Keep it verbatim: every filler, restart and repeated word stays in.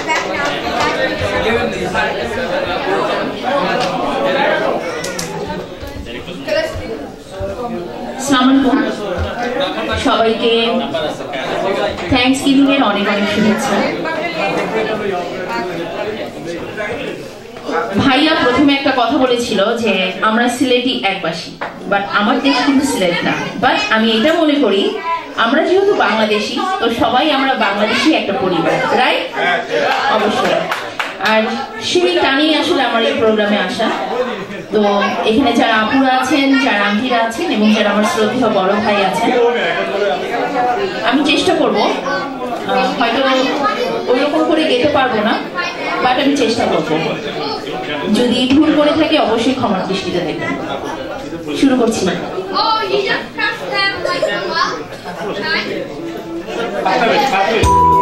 সবাইকে thanks giving এর অনেক অনেক শুভেচ্ছা। ভাইয়া প্রথমে একটা কথা বলেছিল যে আমরা সিলেটি একবাসী, বাট আমার দেশ কিন্তু সিলেট না। বাট আমি এটা মনে করি আমরা যেহেতু বাংলাদেশি, তো সবাই আমরা বাংলাদেশি একটা পরিবার, রাইট? অবশ্যই। আর সেই টানেই আসলে আমার এই প্রোগ্রামে আসা। তো এখানে যারা আপুরা আছেন, যারা আন্টিরা আছেন এবং যারা আমার শ্রদ্ধেয় বড় ভাই আছেন, আমি চেষ্টা করব, হয়তো ওইরকম করে গেতে পারবো না, বাট আমি চেষ্টা করব। যদি ভুল করে থাকে অবশ্যই ক্ষমার দৃষ্টিতে দেখবেন। শুরু করছি। Oh,